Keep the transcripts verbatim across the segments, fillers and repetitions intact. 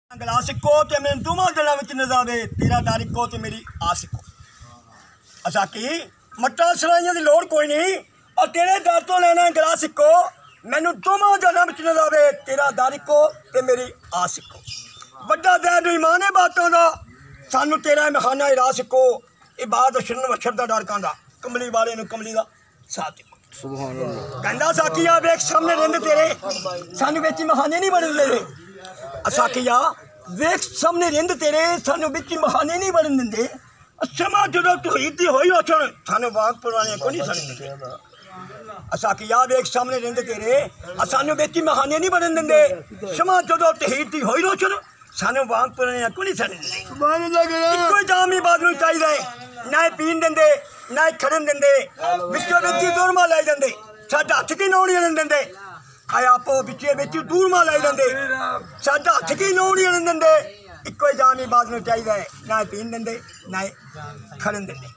गलासिको ते मैं दुमा दिलों विच नज़ावे तेरा दारिको ते मेरी आसिको असा की मट्टा सलाइयां दी लोड़ कोई नहीं और तेरे दर तो लेना गलासिको मैनू दुमा दिलों विच नज़ावे तेरा दारिको ते मेरी आसिको वड्डा दैन ईमान है बातों दा सानू तेरा महाना रासिको इबाद शरण वछर दा डर कांदा कमली वाले नू कमली दा साथ सुभान अल्लाह कहंदा साकिया वेख सामने रिंद तेरे सानू विच महाने नहीं बनन दे असाकिया वेख सामने रिंद तेरे सानू बिच महाने नहीं बनन देंदे समा जो तौहीद होई उठन सानू वाग पुराने को नहीं सुन असाकिया वेख सामने रिंद तेरे सानू बिच महाने नहीं बनन देंदे समा जो तौहीद होई उठन सानू वाग पुराने को नहीं सुन सुभान अल्लाह कोई जाम इबादत नूं चाहिदा है ना पीन देंदे ना खड़न देंदे विचों विच दूरमा लाई देंदे साडा हथ की नौणी नहीं देंदे आए आपो बिचे बिच दूरमा लाई देंदे साडा हथ की नौणी नहीं देंदे इको जाम इबादत नूं चाहिदा है ना पीन देंदे ना खड़न देंदे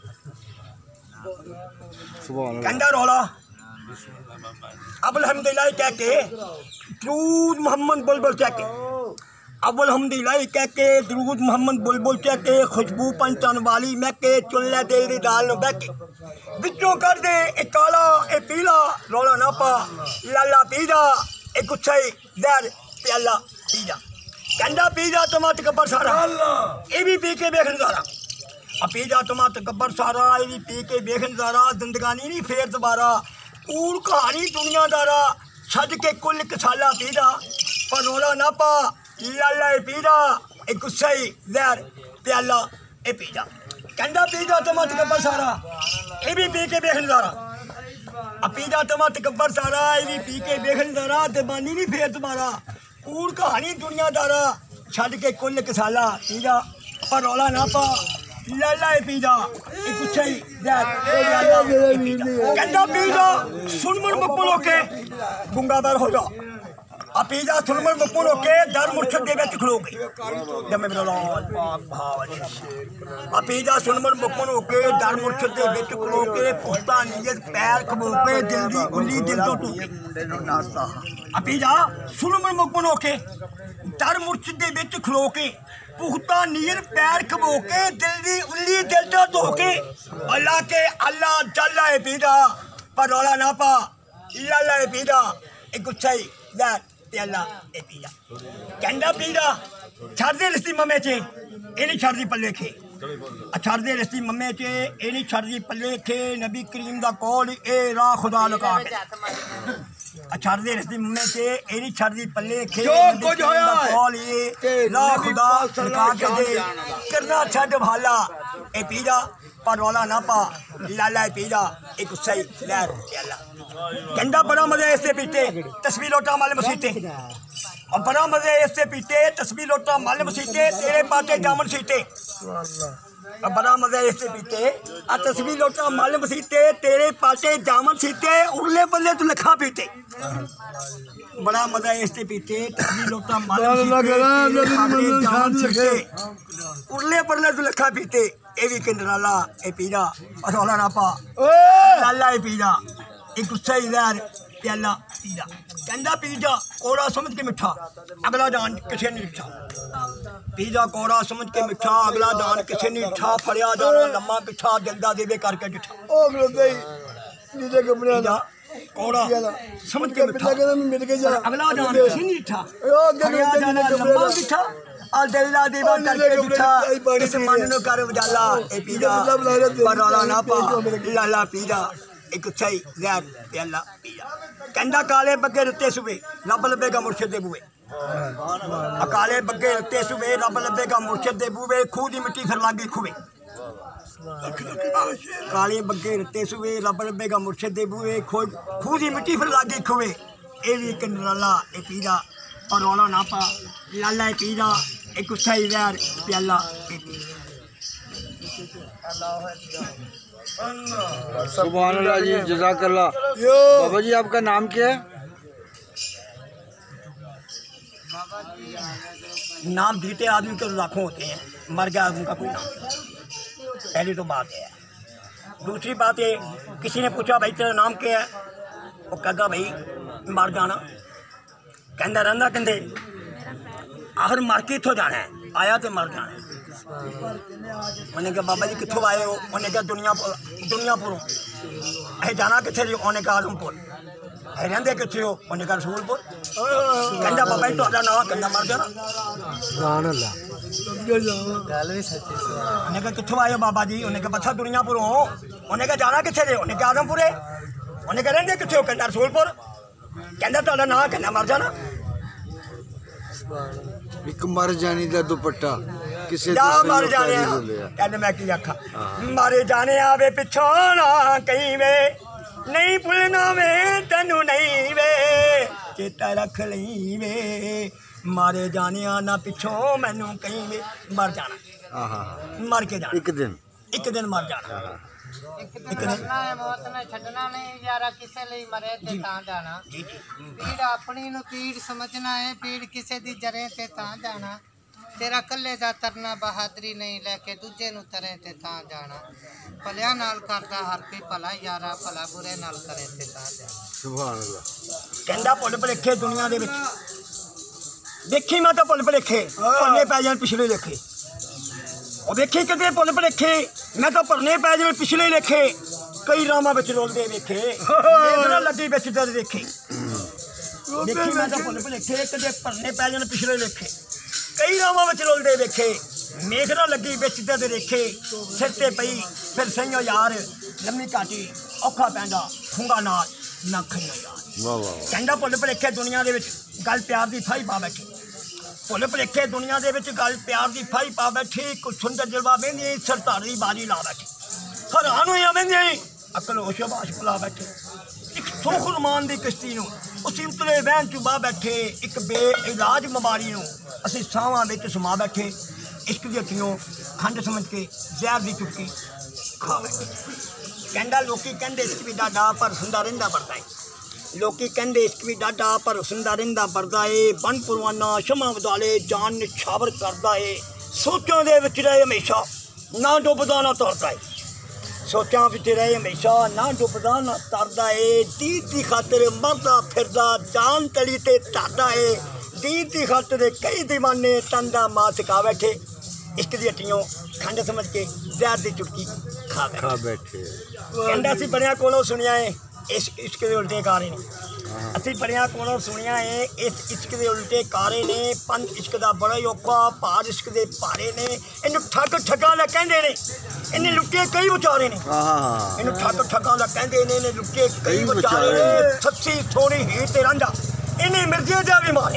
सुभान अल्लाह कहंदा रौला अबुल हम्दुलिल्लाह कह के दरूद मोहम्मद बुलबुल कह के अबुल हम्दुलिल्लाह कह के दरूद मोहम्मद बुलबुल कह के खुशबू पंचन वाली मैं के चुल्ले दिल दी दाल नु बह के विचों कर दे ए काला ए पीला रौला ना पा लाला पी जा ए गुच्छा जहर प्याला पी जा कहंदा पी जा तो मत गब्बर सारा ए भी पी के वेख नजारा आ पी जा तो मत गब्बर सारा ए भी पी के वेख नजारा जिंदगानी नहीं फेर दोबारा कूड़ कहानी दुनियादारा छज के कुल एक साला पी जा पर रौला ना पा लाला ए पी जा ए गुस्सा जहर प्याला ए पी जा कहंदा पी जा तो मत गब्बर सारा ए भी पी के वेख नजारा आ पी जा तो मत गब्बर सारा ए भी पी के वेख नजारा दबानी नहीं फेर तुम्हारा कूड़ कहानी दुनियादारा छड़ के कुल कसाला पी जा पर रौला ना पा लाला ए पी जा ए गुस्सा जहर कहंदा पी जा सुनमन मुकुल होके गुंगादार हो जा अपीजा सुनमन मुकुल होके दर मुर्शद दे विच खलो गई जमे बिलाल पाक भाव अपीजा सुनमन मुकुल होके दर मुर्शद दे विच खलो के पुख्ता नीयत पैर खबो के दिल दी उल्ली दिल तो टूके अपीजा सुनमन मुकुल होके दर मुर्शद दे विच खलो के पुख्ता नीयत पैर खबो के दिल दी उल्ली दिल तो टूके अल्लाह के अल्लाह जल्ला ए पीजा पर रौला ना पा लाला ए पीजा ए गुच्छा जहर प्याला ए पीजा कहंदा पीजा छड़ दे रस्ती मम्मे चे ए नहीं छड़दी पल्ले खे छड़ दे रस्ती मम्मे चे ए नहीं छड़दी पल्ले खे नबी करीम दा कौल ए राह खुदा लगा के छड़ दे रस्ती मम्मे चे ए नहीं छड़दी पल्ले खे जो कुछ होया कौल ए राह खुदा लगा के दे करना छड़ भाला ए पीजा पर रौला ना पा लाला ए पीजा एक गुस्सा लहर प्याला कहंदा बड़ा मजा इससे पीते तस्वीर लोटा माले मसीते और बड़ा मजा इससे पीते तस्वीर लोटा माले मसीते तेरे पाते जामन सीते और बड़ा मजा इससे पीते आ तस्वीर लोटा माले मसीते तेरे पाते जामन सीते उरले बल्ले तू लखा पीते बड़ा मजा इससे पीते तस्वीर लोटा माले मसीते उरले बल्ले तू लखा पीते ए भी कंडराला ए पीजा और रौला ना पा लाला ए पीजा एक गुस्सा जहर प्याला पीजा कहंदा पीजा कोड़ा समझ के मिठा अगला दान किसे नहीं मिठा पीजा कोड़ा समझ के मिठा अगला दान किसे नहीं मिठा फड़िया जाना लम्मा पिछा जल्दा देवे करके डिठा ओ मिलदे नीचे कपड़े दा कोड़ा समझ के मिठा अगला दान किसे नहीं मिठा फड़िया जाना लम्मा पिछा आ जल्दा देवा करके डिठा इस मन नु कर उजाला ए पीजा पर रौला ना पा लाला पीजा एक सही जहर प्याला पीजा कहंदा काले बग्गे रत्ते सुबे रब लबेगा मुर्शद दे बूए काले बग्गे रत्ते सुबे रब लबेगा मुर्शद दे बूए खूह दी मिट्टी फिर लागे खुवे काले बग्गे रत्ते सुबे रब लबेगा मुर्शद दे बूए खूह दी मिट्टी फिर लागे खुवे ए भी कंडराला ए पीजा और रौला ना पा लाला ए पीजा एक गुस्सा जहर प्याला ए पीजा सुभान अल्लाह जी जज़ाकल्लाह। बाबा जी आपका नाम क्या है? नाम जीते आदमी के लाखों होते हैं, मर गया आदमी का कोई नाम नहीं। पहली तो बात है। दूसरी बात है, किसी ने पूछा भाई तेरा नाम क्या है, वो कहता भाई मर जाना, कहता रहना कहते आखिर मर के इत्थों जाना है, आया तो मर जाना है। उन्हें कहा बाबा जी कित्थों आए हो? उन्हें कहा दुनिया दुनियापुरों। अं जाना कित्थे जी? उन्हें कहा आदमपुर। अं रहिंदे कित्थे हो? उन्हें कहा रसूलपुर। कहंदा बाबा जी तुहाडा नाम? कहंदा मर जाना। उन्हें कहा कित्थों आए हो बाबा जी? उन्हें कहा बच्चा दुनियापुरों। उन्हें कहा जाना कित्थे जे? उन्हें कहा आदमपुरे। उन्हें कहा रहिंदे कित्थे हो? कहंदा रसूलपुर। कहंदा तुहाडा नाम? कहंदा मर जाना। एक मर जाने का दुपट्टा किसे जा मर जाने कहने मैं की आखा मारे जाने आवे पिछों ना कहीं वे नहीं भुलना वे तेनू नहीं वे चेता रख लई वे मारे जाने ना पिछों मैनू कहीं वे मर जाना मर के जाना एक दिन एक दिन मर जाना एक दिन मरना है मौत ने छड्डना नहीं यारा किसे लिए मरे ते तां जाना पीड़ अपनी नु पीड़ समझना है पीड़ किसे दी जरे ते तां जाना तेरा कल्ले दा तरना बहादुरी नहीं लेके दूजे नु तरे ते तां जाना भलिया नाल करदा हर कोई भला यारा भला बुरे नाल करे ते तां जाना सुभान अल्लाह कहंदा भुल भुलेखे दुनिया दे विच देखी मैं तो भुल भुलेखे भरने पै जाण पिछले लेखे और देखी किते भुल भुलेखे मैं तो भरने पै जाण पिछले लेखे कई रामां विच रोलदे वेखे मेरा लगी विच दर देखे देखी मैं तो भुल भुलेखे किते भरने पै जाण पिछले लेखे कई रावां विच रोलदे वेखे मेघना लगी विच दर देखे सिर ते पई फिर सईओ यार लम्मी काटी औखा पैंदा खुंगा नाल ना खइयो यार वाह वाह कहंदा भुल भुलेखे दुनिया दे विच गल प्यार दी फाही पा बैठे भुल भुलेखे दुनिया दे विच गल प्यार दी फाही पा बैठी कुछ सुंदर जलवा बेंदी सरदार दी बाजी ला बैठी हैरान होया बेंदी अकल होश बाश बुला बैठे एक सोखरमान दी किश्ती नूं उसी उतले बहन च बा बैठे एक बे इलाज बीमारी नूं असीं सावां विच समा बैठे इश्क दी हट्टियों खंड समझ के जहर दी चुटकी खा बैठे कहंदा लोकी कहंदे इश्क भी डाडा पर सुंदा रहिंदा बरदा है लोकी कहंदे इश्क भी डाडा पर सुंदा रहिंदा बरदा है बन परवाना शमा वदाले जान निछावर करदा है सोचां दे विच रहे हमेशा ना डुबदा ना तरदा है सोचां विच रहे हमेशा ना डुबदा ना तरदा है दीद दी खातिर मरदा फिरदा जान तली ते तरदा है दीद दी खातिर कई दीवाने तन दा मां सिका बैठे इश्क दी हट्टियों खंड समझ के जहर दी चुटकी खा बैठे खा बैठे कहंदा सी बड़ियां कोलों सुनिया है इस इश्क दे उल्टे कारे ने असीं बड़ियां कोलों सुनिया है इस इश्क दे उल्टे कारे ने पंज इश्क दा बड़ा ही औखा भार इश्क दे भारे ने इनू ठग ठगां दा कहंदे ने इन्हें लुटे कई विचारे ने इनू ठग ठगां दा कहंदे ने इन्हें लुटे कई विचारे ने सच्ची थोड़ी हीर ते रांझा इन्हें मिर्जे दा भी मारे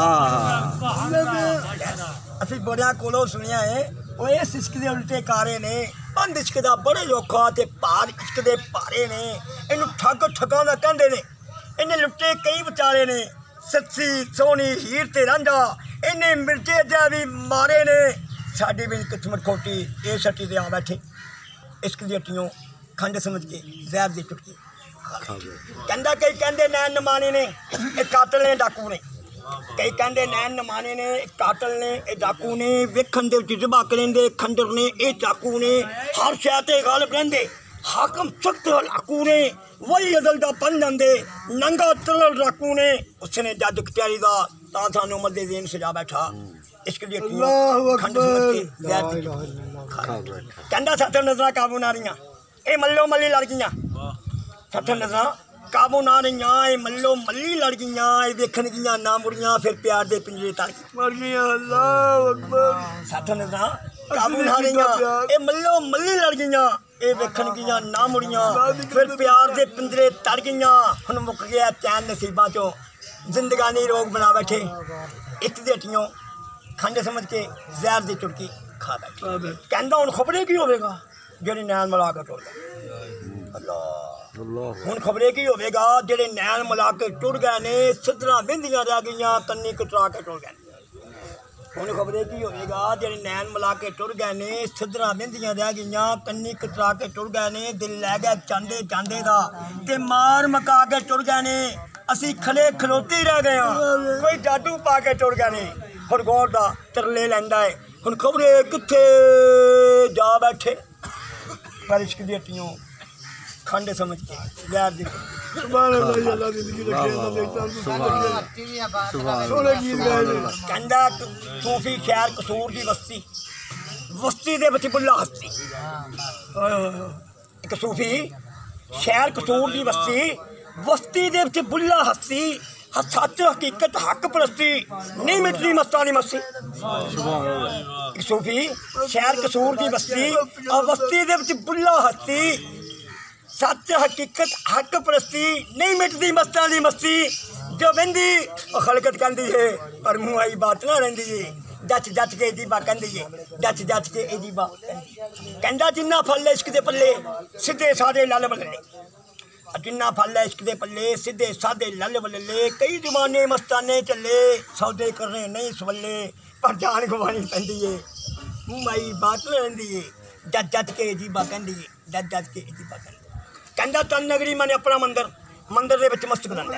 असीं बड़ियां कोलों सुनिया है ओ इस इश्क दे उल्टे कारे ने पंज इश्क दा बड़े औखा ते भार इश्क दे भारे ने इनू ठग ठगां दा कहंदे ने इन्हें लुटे कई विचारे ने सच्ची सोहनी हीर ते रांझा इन्हें मिर्जे दा भी मारे ने साडी भी किस्मत खोटी ये सट्टी ते आ बैठे इश्क दी हट्टियों खंड समझ के जहर दी चुटकी कहंदा कई कहंदे नैन नमाने ने ये कातल ने डाकू ने कई कहंदे नैन नमाने ने कातल ने ये डाकू ने वेखण दे विच जबाक लेंदे खंडर ने ये डाकू ने हर शै ते गालिब रहिंदे हाकम सख्त लाकू ने वही अदल दा बन जांदे नंगा तरल डाकू ने उसने जज कचहरी दा तां सानू मदे देन सजा बैठा इश्क दी हट्टियों खंड समझ के जहर दी कहंदा सत्तर नजरां काबू ना रहियां ए मल्लो मल्ली लड़ गईयां सत्तर नजरां काबू ना रहियां ए मल्लो मल्ली लड़ गईयां ए वेखण गईयां ना मुड़ियां फिर प्यार दे पिंजरे तड़ मर गईयां अल्लाह अकबर सत्तर नजरां काबू ना रहियां ए मल्लो मल्ली लड़ गईयां ए वेखण गईयां ना मुड़ियां फिर प्यार दे पिंजरे तड़ गईयां हुण मुक गया चैन नसीबां चों जिंदगानी रोग बना बैठे इश्क दी हट्टियों खंड समझ के जहर दी चुटकी खा बैठे कहंदा हुण खबरे की होवेगा जेहड़े नैन मिला के टुर गए अल्लाह हुण खबरे की होवेगा जेहड़े नैन मिला के टुर गए ने सिद्धरां बिंदियां रह गईयां कन्नी कतरा के टुर गए हुण खबरे की होवेगा जेहड़े नैन मिला के टुर गए ने सिद्धरां बिंदियां रह गईयां कन्नी कतरा के टुर गए ने दिल लै गए चांदे चांदे दा ते मार मका के टुर गए ने असीं खले खलोते रह गए हां कोई जादू पा के टुर गए ने हुण गौर दा तरले लैंदा है हुण खबरे कित्थे जा बैठे पर इश्क दी हट्टियों खंड समझ के जहर दी सुभान अल्लाह अल्लाह जिंदगी रखे अल्लाह बेटा हट्टी भी आबाद सुभान सोने गीत गाए ने अल्लाह। कहंदा सूफी खैर कसूर दी बस्ती बस्ती दे विच बुल्ला हस्ती ओए होए होए। एक सूफी शहर कसूर दी बस्ती बस्ती दे विच बुल्ला हस्ती सच हकीकत हक परस्ती नहीं मिटदी मस्तां दी मस्ती सुभान अल्लाह। एक सूफी शहर कसूर दी बस्ती और बस्ती दे विच बुल्ला हस्ती सच हकीकत हक परस्ती नहीं मिटदी मस्तां दी मस्ती जो बंदी खलकत कहंदी है पर मुंह आई बात ना रहिंदी है जच जच के एदी बात कहंदी है जच जच के एदी बात कहंदा जिन्ना फल इश्क दे पल्ले सीधे सादे लाल बल्ले जिन्ना फल इश्क दे पल्ले सीधे सादे लाल बल्ले कई जमाने मस्ताने चले सौदे करने नहीं सवले पर जान गवानी पैंदी है मुंह आई बात ना रहिंदी है जच जच के एदी बात कहंदी है जच जच के एदी बात कहंदी कहंदा तन नगरी माने अपना मंदिर मंदिर दे विच मस्त कलंदर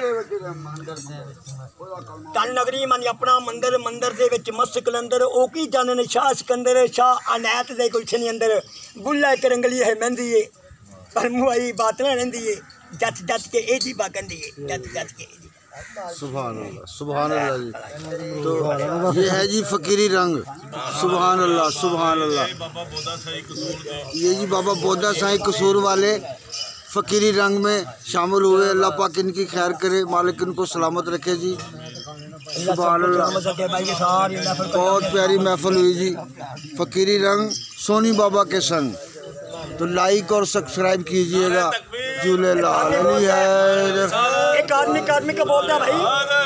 तन नगरी माने अपना मंदिर मंदिर दे विच मस्त कलंदर ओ की जानन शाह सिकंदर शाह अनैत दे कुछ नहीं अंदर बुल्ला एक रंगली है मेहंदी है पर मुंह आई बात ना रहिंदी है जच जच के ए जी बा कहंदी है जच जच के ए जी सुभान अल्लाह सुभान अल्लाह जी। तो ये है जी फकीरी रंग। सुभान अल्लाह सुभान अल्लाह। ये जी बाबा बोधा साईं कसूर वाले फकीरी रंग में शामिल हुए। अल्लाह पाक इनकी खैर करे, मालिक इनको सलामत रखे जी। सुभान अल्लाह। बहुत प्यारी महफिल हुई जी। फकीरी रंग सोनी बाबा के संग। तो लाइक और सब्सक्राइब कीजिएगा। झूले लाल अली है। एक आदमी एक आदमी का बोलता भाई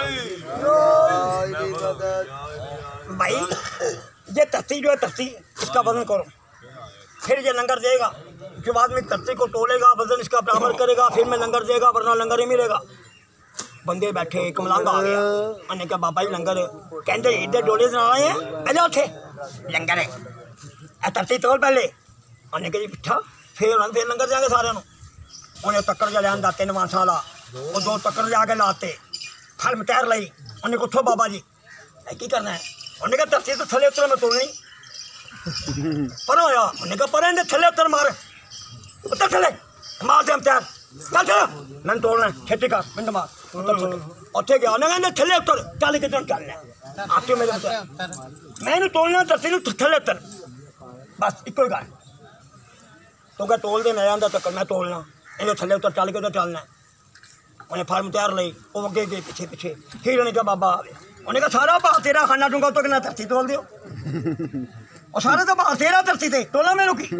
भाई ये धरती जो है धरती इसका वजन करो फिर ये लंगर देगा। जो आदमी धरती को तोलेगा वजन इसका बराबर करेगा फिर मैं लंगर देगा वरना लंगर ही मिलेगा। बंदे बैठे एक मलंग आ गया मैंने कहा बाबा जी लंगर कहते इधर डोले से आए हैं पहले उठे लंगर है धरती तोल पहले उन्हें कहा जी पिट्ठा फिर फिर लंगर देंगे सारे उन्हें तक्कर जा लिया तीन मानसा वाला वो दो तक्कर जाके लाते फल मटैर लाई उन्हें कुछ बाबा जी की करना है उन्हें कहा धरती तो थले उतर मैं तोड़नी पर होया उन्हें कहा पर इन्हें थले उतर मार उतर थले मार दे मटैर चल चल मैंने तोड़ना खेती कर मिंट मार उठे गया उन्हें कहा थले उतर चल कितना चलना आके मेरे मैंने तोड़ना धरती थले उतर बस इको ही गल तो क्या तोल दे मैं आंदा तक मैं तोलना इन्हें थले उतर चल के उधर चलना उन्हें फार्म तैयार ली वो अगे गए पीछे पीछे फिर उन्हें कहा बाबा उन्हें कहा सारा भाव तेरा खाना दूंगा तो कहना धरती तोल दियो और सारा तो भाव तेरा धरती थे तोला मेरे की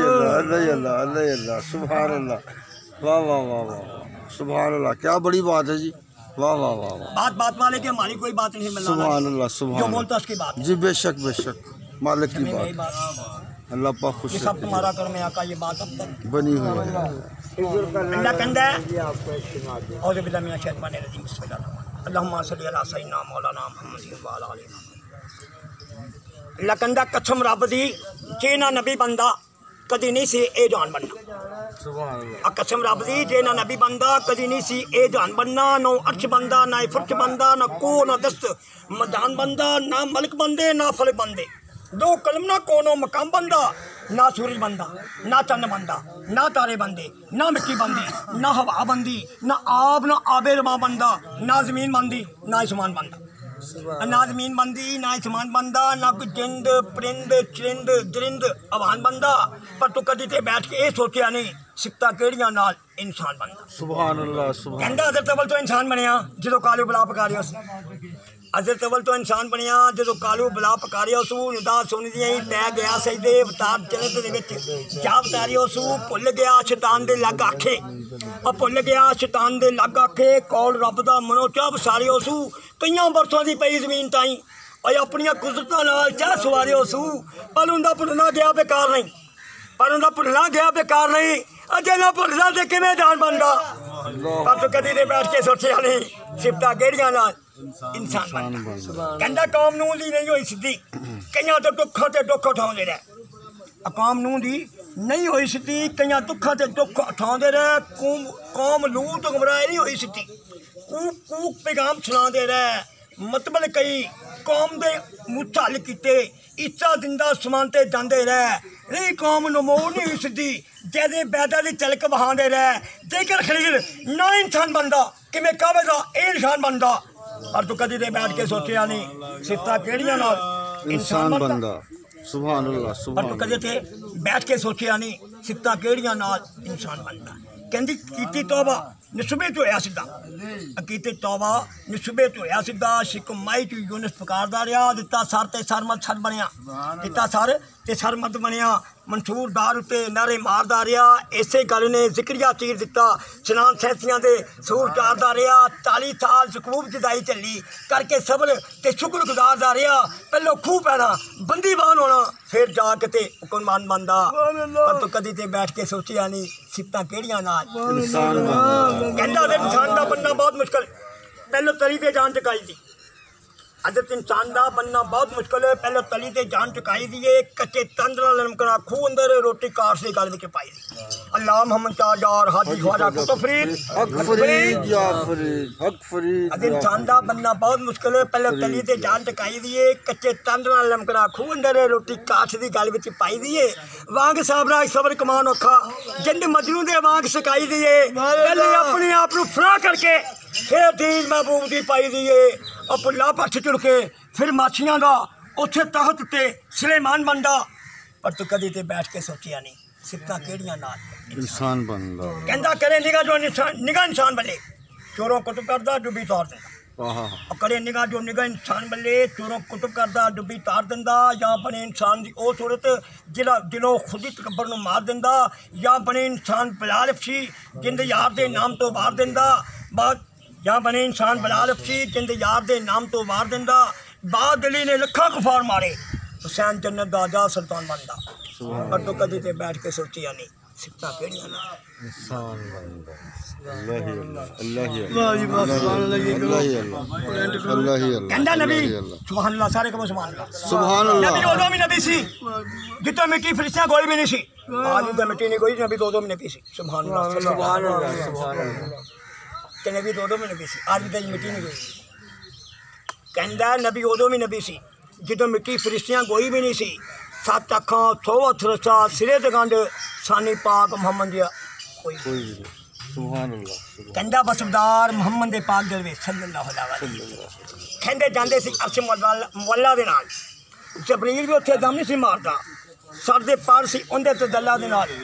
सुभान अल्लाह। वाह वाह वाह वाह सुभान अल्लाह। क्या बड़ी बात है जी। वाह वाह वाह वाह। बात बात वाले की हमारी कोई बात नहीं मिलना सुभान अल्लाह जो सुभान बोलता उसकी बात जी। बेशक बेशक मालिक की यही बात। बात अल्लाह पाक खुश ये सब तुम्हारा कर में आका ये बात अब तक बनी हुई है। अंडा कंदा और बिल्लाह मिनश शैतानिर रजीम बिस्मिल्लाह अल्लाहुम्मा सल्ली अला सय्यिदना मौलाना मुहम्मद व अला आलि मुहम्मद। लकंदा कसम रब दी जे ना नबी बंदा कदी नहीं सी ए जान बनना। कसम रब दी जे ना नबी बंदा कदी नहीं सी ए जान बनना। नो अर्श बंदा ना फुर्श बंदा ना को ना दस्त मदान बंदा ना मलक बंदे ना फल बंदे दो कलम ना कोनो मकाम बंदा ना सूरज बंदा ना चंद बंदा ना तारे बंदे ना मिट्टी बंदी ना हवा बंदी ना आब ना आबे रवा बंदा ना जमीन बंदी ना आसमान बंदा ना जमीन बंदी ना आसमान बंदा ना कोई जिंद परिंद चिरिंद दरिंद अवान बंदा पर तू कदी ते बैठ के ये सोचा नहीं सिकता केड़ियां नाल इंसान बंदा। सुभान अल्लाह सुभान। कहंदा हज़रत अव्वल तो इंसान बनया जो कालू बला पकारिया हज़रत अव्वल तो इंसान बनया जो कालू बला पकारिया उस निदा सुनदियां ही पै गया सजदे अवतार जन्नत दे विच जा अवतारिया उस भुल गया शैतान दे लग आखे और भुल गया शैतान दे लग आखे कौल रब दा मनो चा वसारे उस कईयां बरसों दी पई जमीन ताई और अपनियां कुदरतां नाल चाह सवारे उस पर उनका भुलना गया बेकार नहीं पर उनका भुलना गया बेकार नहीं अजे ना भुलदा ते किवें जान बनदा पर तू कदी ते बैठ के सोचिया नहीं सिफतां केड़ियां नाल इंसान बनदा। कहंदा कौम नूह दी नहीं होई सिद्धी कईयां ते दुख ते दुख उठाउंदे रहे कौम नूह दी नहीं होई सिद्धी कईयां दुख ते दुख उठाउंदे रहे कौम कौम लूत गुमराह नहीं होई सिद्धी कूक कूक पैगाम सुनाते रहे मतलब कई कौम दे मुँह झल कीते इच्छा दिंदा समानते जाते रहे री कौम नमो नहीं उसदी जैसे बैदा दी चलक बहांदे रहे जेकर खलील ना इंसान बनदा कि मैं काबे दा ए निशान बनदा और तू कदी दे बैठ के सोचिया नहीं सिफता केड़ियां नाल इंसान बनदा सुभान अल्लाह और सुभान तू कदे ते बैठ के सोचिया नहीं सिफता केड़ियां नाल इंसान बनदा कहंदी कीती तौबा निस्बे तो होया सीधा कीते तौबा निस्बे तो होया सीधा शिकमाई तू यूनुस पुकारदा रहा दिता सर ते सरमद छड़ बनया दिता सर ते सरमद बनया मंसूर दार उत्ते नारे मारदा रहा इसे गल ने जिक्रिया चीर दिता चनान सैंसियां दे सूर चारदा रहा चाली साल सकूब जुदाई चली करके सबर ते शुक्र गुजारदा रहा पहलो खूह पैना बंदीवान होना फिर जाके ते हुक्मरान बनदा पर तो कदी ते बैठ के सोचिया नहीं सिफतां केड़ियां नाल इंसान बनदा कहता है इंसान का बनना बहुत मुश्किल पहले तली ते जान चुकाई थी अदत इंसान का बनना बहुत मुश्किल है पहले तली ते जान चुकाई दी है कच्चे तंदरा लमकना खूह अंदर रोटी कार से गल में पाई अल्लाह मोहम्मद चार हाजी ख्वाजा कुतुब फरीद हक फरीद या फरीद हक फरीद अदत इंसान का बनना बहुत मुश्किल है पहले तली ते जान चुकाई दी है कच्चे तंदरा लमकना खूह अंदर रोटी काठ की गल में पाई दी है वांग साबरा सबर कमान औखा जिंद मजनू दे वांग सिखाई दी है पहले अपने आप को फरा करके फिर दीज महबूब की पाई दी है और पुला पछ चुड़ के फिर माछियां का उसे तहत उत्ते सुलेमान बनदा पर तू कदी ते बैठ के सोचिया नहीं सिफतां केड़ियां नाल इंसान बनदा कहंदा करे निगाह जो इंसान निगाह इंसान बल्ले चोरों कुतुब करदा डुबी तार दिंदा आहा और करे निगाह जो निगाह इंसान बल्ले चोरों कुतुब करदा डुबी तार दिंदा या बने इंसान दी ओ सूरत जिला दिलों खुद ही तकबर नूं मार दिंदा या बने इंसान बिलाल अफसी जिंद यार दे नाम तो वार दिंदा बात या बने इंसान बिलाल अफसी जिंद यार दे नाम तो वार दिंदा बाद अली ने लखा कुफार मारे हुसैन जन्नत दा आजाद सुल्तान बनदा पर तो कदी ते बैठ के सोचिया नहीं सिफतां केड़ियां ना इंसान बनदा अल्लाह ही अल्लाह अल्लाह ही अल्लाह ही अल्लाह ही अल्लाह कहंदा नबी सुभान अल्लाह सारे को सुभान अल्लाह सुभान अल्लाह नबी उदों भी नबी सी जितो मिट्टी फरिश्ता कोई भी नहीं सी आज तो मिट्टी नहीं कोई नबी तो उदों भी नबी सी सुभान अल्लाह सुभान अल्लाह सुभान अल्लाह कि नबी तो उदों भी नबी सी आज भी मिट्टी नहीं कोई कहंदा नबी उदों भी नबी सी जितो मिट्टी फरिश्तियां कोई भी नहीं सी सत्त अखां सौ हथ रसा सिरे ते गंढ सानी पाक मोहम्मद दिया कोई कोई भी सुभान अल्लाह कहंदा बसदार मोहम्मद दे पाक दरवेश सल्लल्लाहु अलैहि वसल्लम कहंदे जांदे सी अर्श मौला दे नाल जबरील भी उत्थे दम नहीं सी मारदा सर दे पर सी उंदे ते दल्ला दे नाल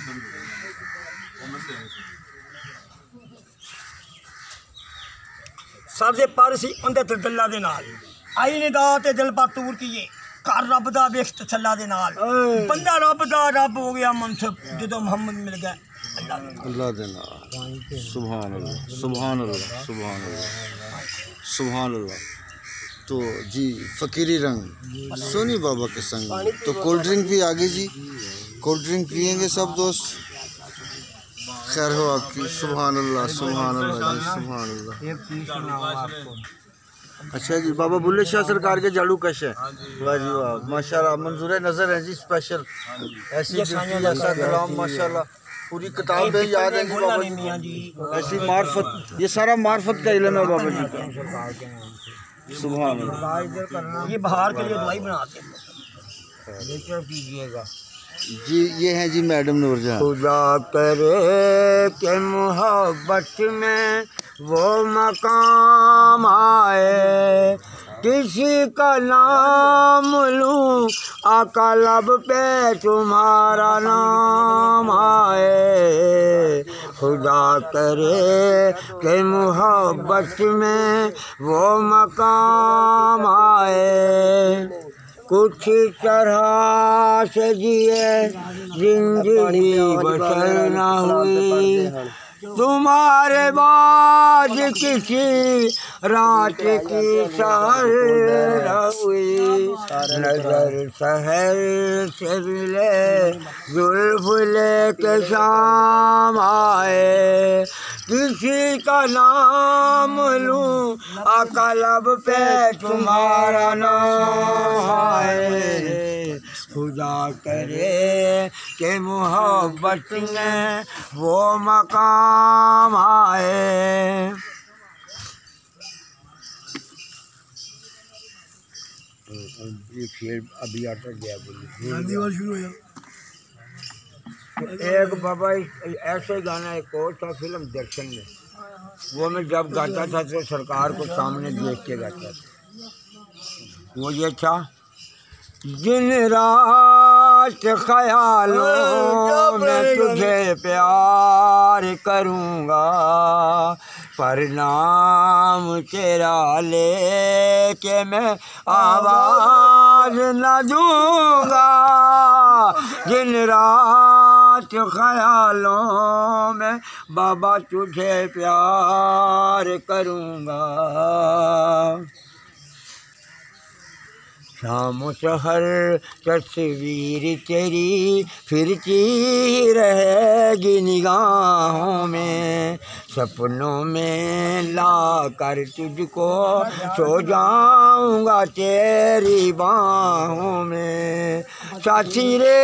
सर दे पर सी उंदे ते दल्ला दे नाल आई निदा ते दिल पर तूर कीए घर रब दा वेख तसल्ला दे नाल बंदा रब दा रब हो गया मनसब जदों मोहम्मद मिल गया अल्लाह अल्लाह दे नाल सुभान अल्लाह सुभान अल्लाह सुभान अल्लाह सुभान अल्लाह तो जी फकीरी रंग सोनी बाबा के संग तो कोल्ड ड्रिंक भी आगे जी कोल्ड ड्रिंक पियेंगे सब दोस्त खैर हो आपकी सुभान अल्लाह सुभान अल्लाह जी सुभान अल्लाह अच्छा जी बाबा बुल्ले शाह सरकार के जाड़ू कश है वाह जी वाह माशाल्लाह मंजूर नज़र है जी स्पेशल ऐसी ऐसा कलाम माशाल्लाह पूरी किताब है याद है जी बाबा जी ऐसी मार्फत ये सारा मार्फत का इल्म है बाबा जी का सुभान अल्लाह ये बाहर के लिए दवाई बनाते हैं कीजिएगा जी ये है जी मैडम नूरजहां खुदा करे के मोहब्बत में वो मकाम आए किसी का नाम लूं आका लब पे तुम्हारा नाम आए खुदा करे के मोहब्बत में वो मकाम आए कुछ तरह से जिए जिंदगी बसर न हुई तुम्हारे बाद किसी रात की सहर न हुई नजर शहर से मिले जुल्फ लेके शाम आए किसी का नाम लूं आका लब पे तुम्हारा नाम आए खुदा करे के मोहब्बत में वो मकाम आए ये फिर अभी आता गया बोली शुरू हो एक बाबा ऐसे गाना एक और था फिल्म दर्शन में, वो मैं जब गाता था तो सरकार को सामने देख के गाता था। वो ये था, दिन रात ख्यालों में तुझे प्यार करूँगा, पर नाम तेरा लेके मैं आवाज़ न दूँगा। दिन रात ख्यालों में बाबा तुझे प्यार करूँगा, शाम सहर तस्वीर तेरी फिरती रहेगी निगाहों में, सपनों में ला कर तुझको सो जाऊंगा तेरी बाहों में। साथी रे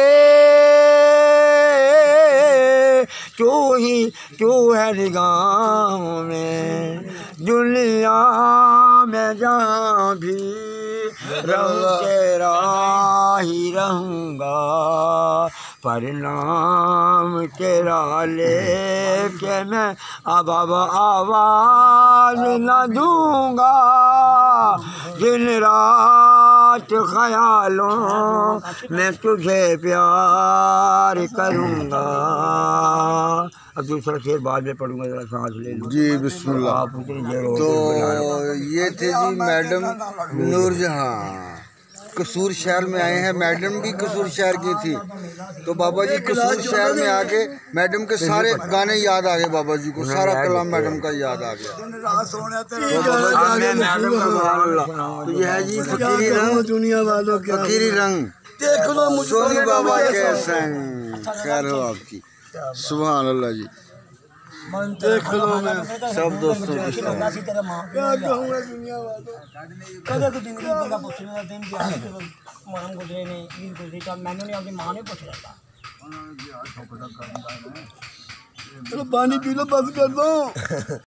तू ही तू है निगाहों में, दुनिया में जहाँ भी रहूं तेरा ही रहूँगा, पर नाम तेरा लेके मैं अब अब आवाज़ न दूँगा। दिन रात ख्यालों में तुझे प्यार करूँगा। अब दूसरा शेर बाद में पढ़ूंगा, जरा सांस ले लो जी बिस्मिल्लाह। आप तो ये थे जी मैडम नूरजहां, कसूर शहर में आए हैं। मैडम भी कसूर शहर की थी, तो बाबा जी कसूर शहर में आके मैडम के सारे गाने याद आ गए, बाबा जी को सारा कलाम मैडम का याद आ गया। तो बाबा जी तो ये है जी फकीरी रंग, दुनिया वालों के फकीरी रंग देख लो मुझको सोनी बाबा के संग। खैर हो आपकी, सुभान अल्लाह जी। देख लो मैं सब दोस्तों के साथ क्या कहूँगा दुनिया वालों। कदे को जिंदगी का पूछने दिन भी आए तो मां को दे नहीं इन को देखा मैंने नहीं अपनी मां ने पूछ रहा था। चलो पानी पी लो, बस कर दो।